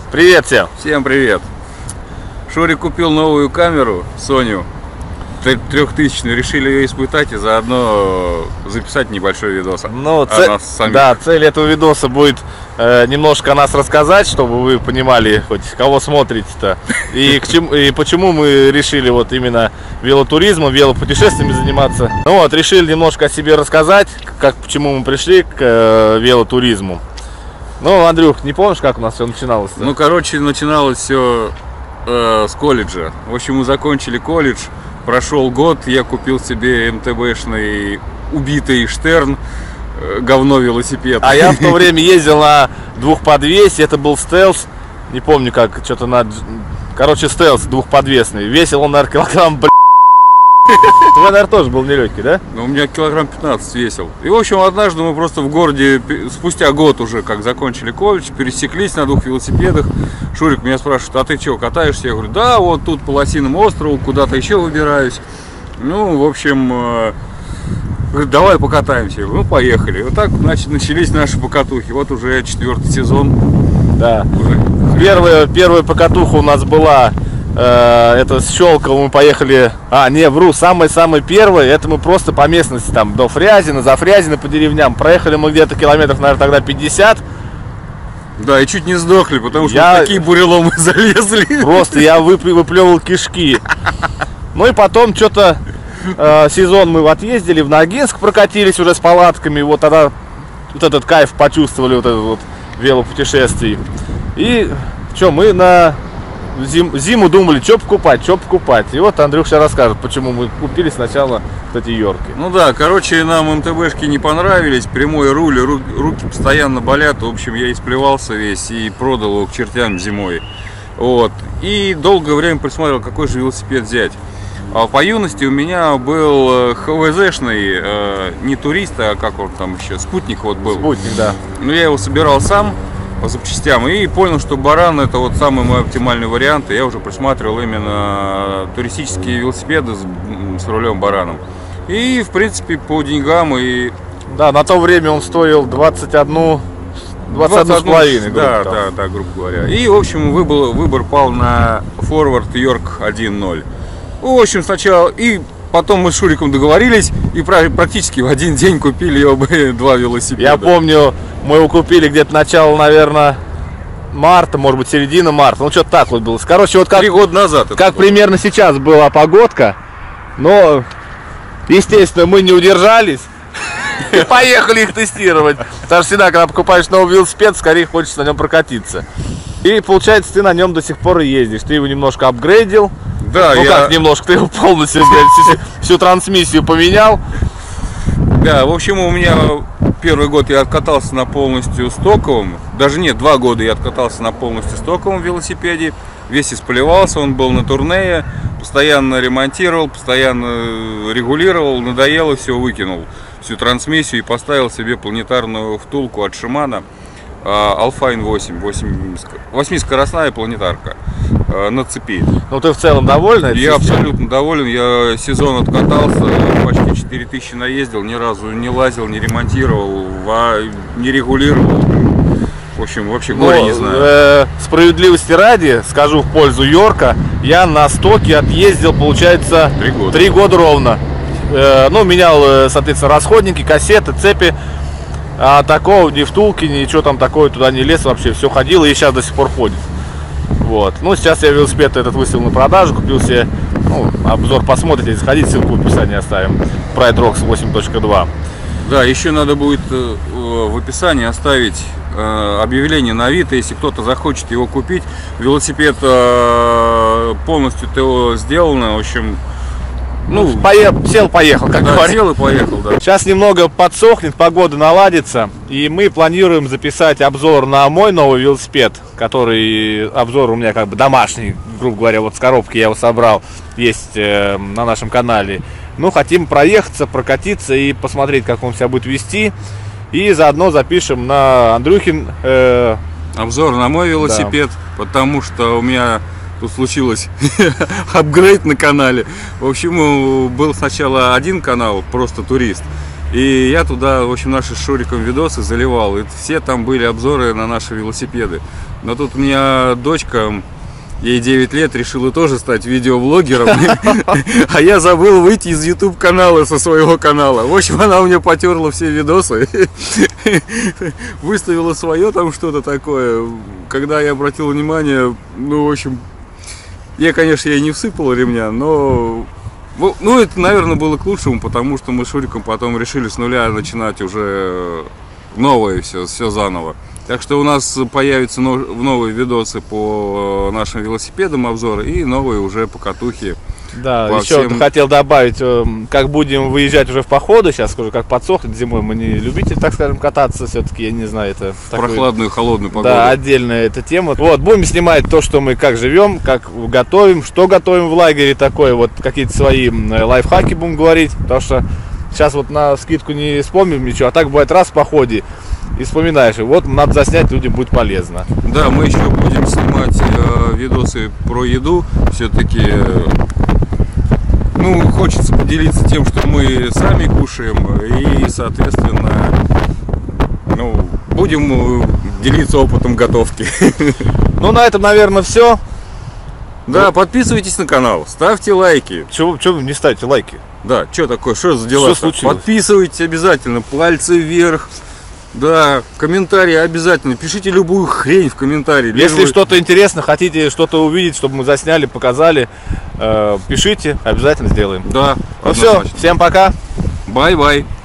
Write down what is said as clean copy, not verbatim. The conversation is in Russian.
Привет всем! Всем привет! Шурик купил новую камеру Sony 3000, решили ее испытать и заодно записать небольшой видос. Ну, цель этого видоса будет немножко о нас рассказать, чтобы вы понимали, хоть кого смотрите-то, и почему мы решили вот именно велотуризмом, велопутешествиями заниматься. Ну вот, решили немножко о себе рассказать, почему мы пришли к велотуризму. Ну, Андрюх, не помнишь, как у нас все начиналось-то? Ну, короче, начиналось все с колледжа. В общем, мы закончили колледж, прошел год, я купил себе МТБшный убитый Штерн, говно велосипед. А я в то время ездил на двухподвесе, это был стелс, не помню как, что-то короче, стелс двухподвесный, весил он, наверное, килограмм, Твой, наверное, тоже был нелегкий, да? Ну, у меня килограмм 15 весил. И, в общем, однажды мы просто в городе, спустя год уже, как закончили колледж, пересеклись на двух велосипедах. Шурик меня спрашивает: а ты что, катаешься? Я говорю: да, вот тут по Лосиному острову, куда-то еще выбираюсь. Ну, в общем, говорит: давай покатаемся. Ну, поехали. Вот так, значит, начались наши покатухи. Вот уже 4-й сезон. Да. Первая покатуха у нас была... Это с Щелково мы поехали. Самое первое, это мы просто по местности, там, до Фрязино, за Фрязино, по деревням. Проехали мы где-то километров, наверное, тогда 50. Да, и чуть не сдохли, потому что в такие буреломы залезли. Просто я выплевывал кишки. Ну и потом что-то сезон мы отъездили, в Ногинск прокатились уже с палатками. Вот тогда вот этот кайф почувствовали, вот этот вот велопутешествий. И что, мы на... Зиму думали, что покупать. И вот Андрюх сейчас расскажет, почему мы купили сначала вот эти Йорки. Ну да, короче, нам МТБшки не понравились, прямой руль, руки постоянно болят. В общем, я исплевался весь и продал его к чертям зимой. Вот. И долгое время присматривал, какой же велосипед взять. А по юности у меня был ХВЗшный, не турист, а как он там еще, спутник вот был. Спутник, да. Ну, я его собирал сам по запчастям и понял, что баран — это вот самый мой оптимальный вариант. И я уже присматривал именно туристические велосипеды с рулем бараном. И в принципе по деньгам и... Да, на то время он стоил 21,5, да, грубо говоря. И в общем выбор пал на Forward York 1.0. В общем, сначала и потом мы с Шуриком договорились и практически в один день купили оба два велосипеда. Я помню, мы его купили где-то начало, наверное, марта, может быть, середина марта. Ну, что-то так вот было. Короче, вот как 3 года назад. Как примерно сейчас была погодка. Но, естественно, мы не удержались. И поехали их тестировать. Потому что всегда, когда покупаешь новый велосипед, скорее хочется на нем прокатиться. И получается, ты на нем до сих пор и ездишь. Ты его немножко апгрейдил. Да, как немножко, ты его полностью всю трансмиссию поменял. Да, в общем, у меня первый год я откатался на полностью стоковом. Даже нет, 2 года я откатался на полностью стоковом велосипеде. Весь исполевался, он был на турнее. Постоянно ремонтировал, постоянно регулировал. Надоело, все выкинул. Всю трансмиссию и поставил себе планетарную втулку от Шимана. Alpine 8-скоростная планетарка на цепи. Ну, ты в целом доволен? Я абсолютно доволен. Я сезон откатался, почти 4000 наездил, ни разу не лазил, не ремонтировал, не регулировал. В общем, вообще горе не знаю. Справедливости ради, скажу в пользу Йорка, я на стоке отъездил, получается, 3 года ровно. Ну, менял, соответственно, расходники, кассеты, цепи. А такого ни втулки, ничего там такое туда не лез вообще. Все ходило и сейчас до сих пор ходит. Вот. Ну, сейчас я велосипед этот выставил на продажу, купил себе, обзор посмотрите, если хотите, ссылку в описании оставим. Pride Rocks 8.2. Да, еще надо будет в описании оставить объявление на Авито, если кто-то захочет его купить. Велосипед полностью ТО сделано, в общем... Сел-поехал, как говорится. Сел и поехал, да. Сейчас немного подсохнет, погода наладится, и мы планируем записать обзор на мой новый велосипед, который обзор у меня как бы домашний, грубо говоря, вот с коробки я его собрал, есть на нашем канале. Ну, хотим проехаться, прокатиться и посмотреть, как он себя будет вести, и заодно запишем на Андрюхин обзор на мой велосипед, да. Потому что у меня... Тут случилось апгрейд на канале. В общем, был сначала один канал, просто турист. И я туда, в общем, наши с Шуриком видосы заливал. И все там были обзоры на наши велосипеды. Но тут у меня дочка, ей 9 лет, решила тоже стать видеоблогером. А я забыл выйти из YouTube канала, со своего канала. В общем, она у меня потерла все видосы. Выставила свое там что-то такое. Когда я обратил внимание, ну, в общем, я, конечно, ей не всыпал ремня, но... Ну, это, наверное, было к лучшему, потому что мы с Шуриком потом решили с нуля начинать уже новое все заново. Так что у нас появятся новые видосы по нашим велосипедам, обзоры, и новые уже по катухе. Да, еще хотел добавить, как будем выезжать уже в походы, сейчас скажу, как подсохнет зимой, мы не любители, так скажем, кататься, все-таки, я не знаю, это... Прохладную, холодную погоду. Да, отдельная эта тема. Вот, будем снимать то, что мы как живем, как готовим, что готовим в лагере, такое, вот какие-то свои лайфхаки будем говорить, потому что сейчас вот на скидку не вспомним ничего, а так бывает раз в походе, и вспоминаешь, и вот надо заснять, людям будет полезно. Да, мы еще будем снимать видосы про еду, все-таки... Ну, хочется поделиться тем, что мы сами кушаем, и, соответственно, ну, будем делиться опытом готовки. Ну, на этом, наверное, все. Да, подписывайтесь на канал, ставьте лайки. Чего вы не ставите лайки? Да, что такое, что за дела? Что случилось? Подписывайтесь обязательно, пальцы вверх. Да, комментарии обязательно. Пишите любую хрень в комментарии. Если что-то интересно, хотите что-то увидеть, чтобы мы засняли, показали, пишите, обязательно сделаем. Да. Ну все, всем пока. Бай-бай.